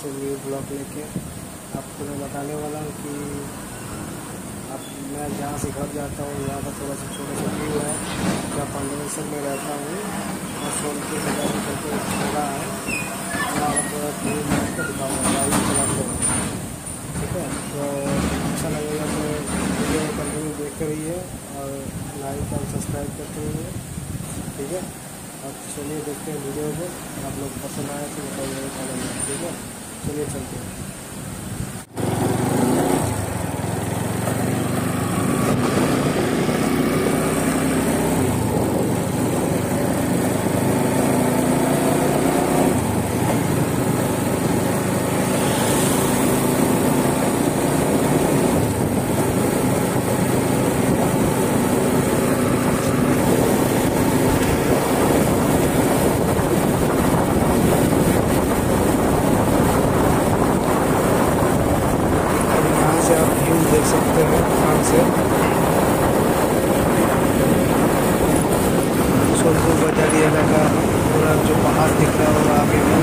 से new blog लेके आपको मैं बताने वाला हूँ कि अब मैं जहाँ से घर जाता हूँ यहाँ का थोड़ा सा छोटा सा व्यू है। मैं पांडवेश्वर में रहता हूँ और सोनपुर बाजार में करके एक जगह है, यहाँ का थोड़ा व्यू मैं आपको दिखाऊँगा गाड़ी चलाते हुए। ठीक है, तो अच्छा लगेगा तो वीडियो कंटिन्यू देखते रहिए और लाइक और सब्सक्राइब करते रहिए। ठीक है, अब चलिए देखते हैं वीडियो को, आप लोग पसंद आए तो बताइए कमेंट में। ठीक है, चलिए चलते हैं। देख सकते हैं आराम से सोनपुर बाजारी इलाका पूरा जो पहाड़ दिख रहा होगा आगे में,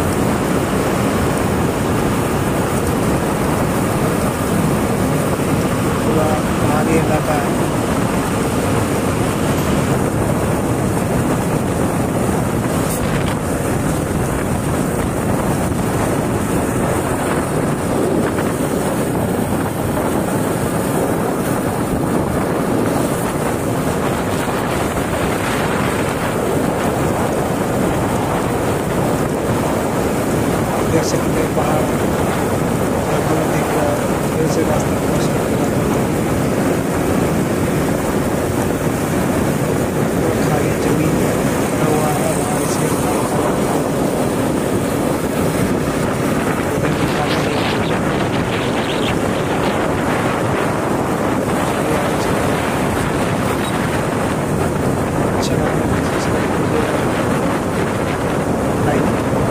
पूरा पहाड़ी इलाका है। देख सकते हैं पहाड़ दूर दिख रहा है, फिर से रास्ता क्रॉस करके खाली जमीन बना हुआ है वहाँ, इसलिए अच्छा लाइक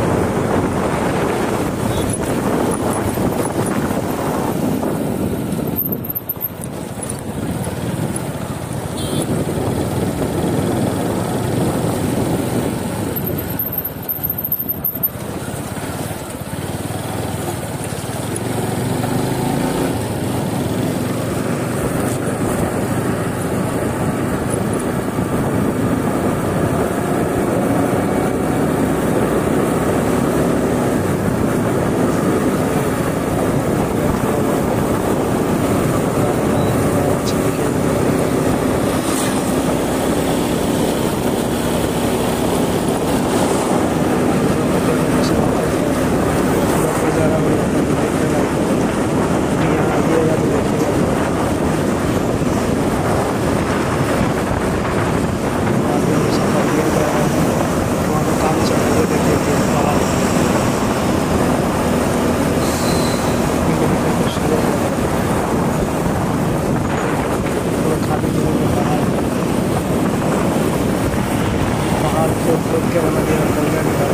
के बना दिया कल्याण का।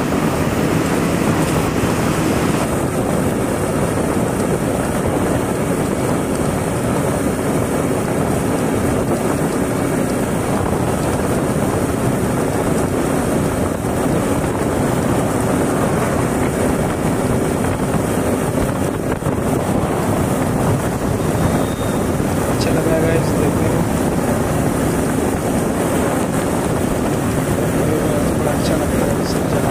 अच्छा लगा गाइस देखने में, अच्छा लगता है सब जगह।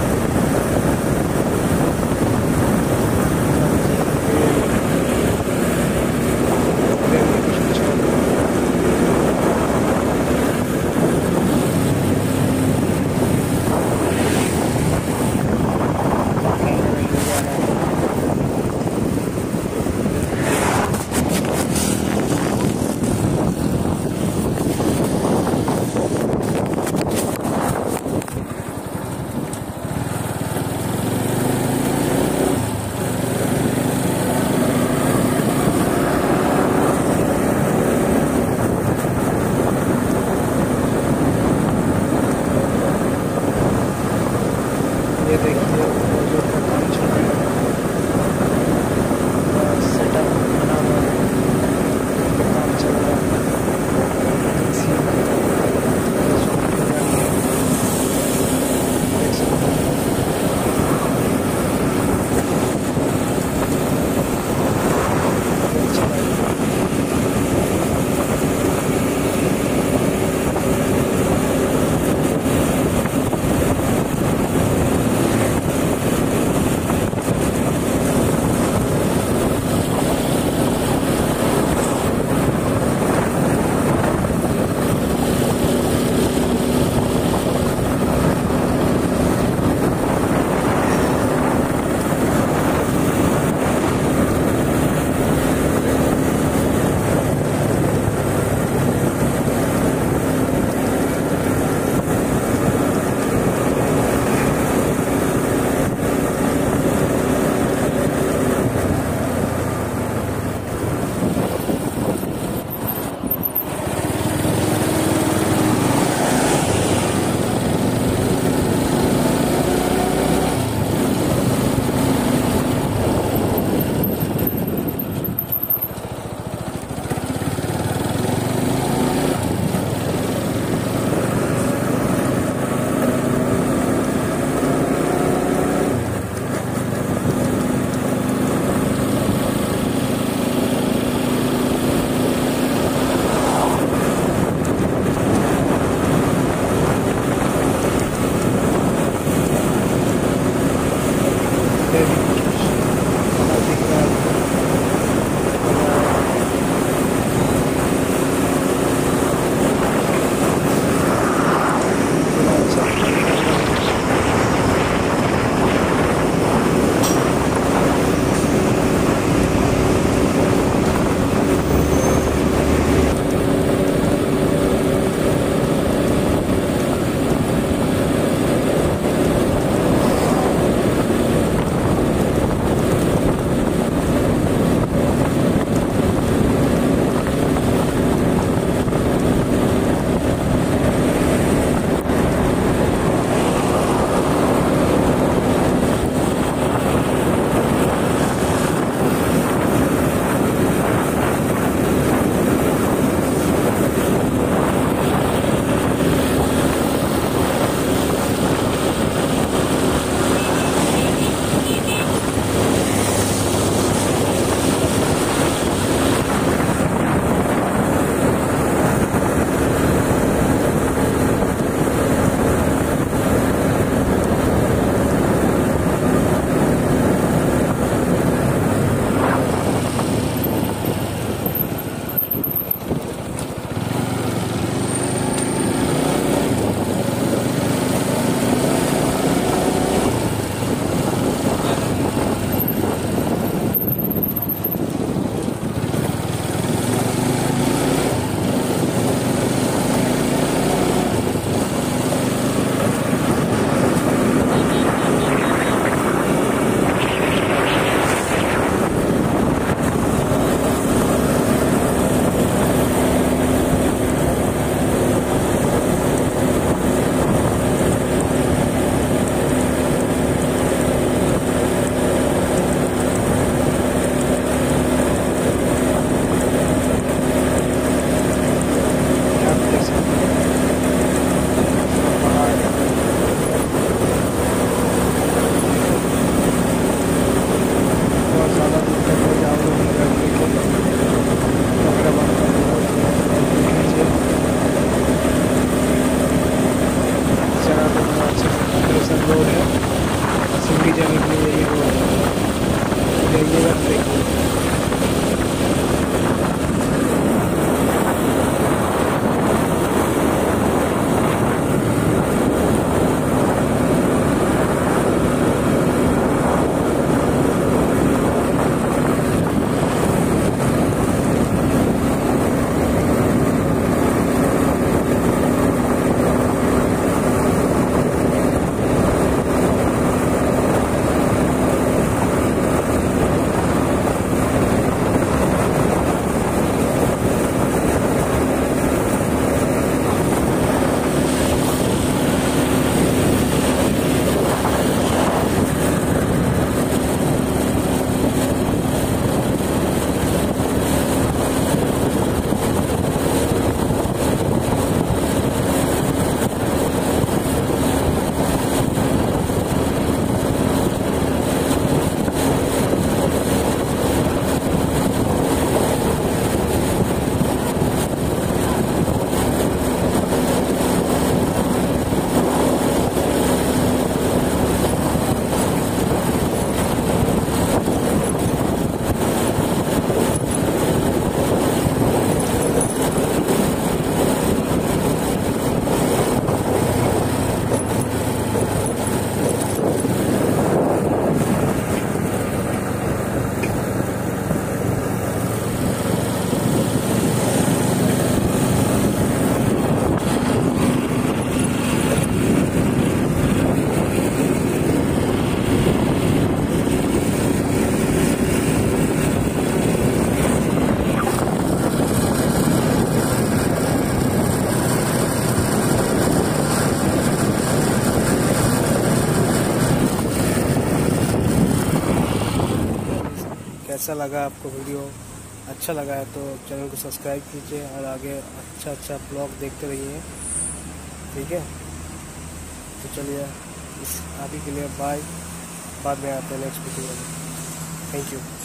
कैसा लगा आपको वीडियो, अच्छा लगा है तो चैनल को सब्सक्राइब कीजिए और आगे अच्छा ब्लॉग देखते रहिए, ठीक है। तो चलिए इस अभी के लिए बाय, बाद में आते हैं नेक्स्ट वीडियो में। Thank you.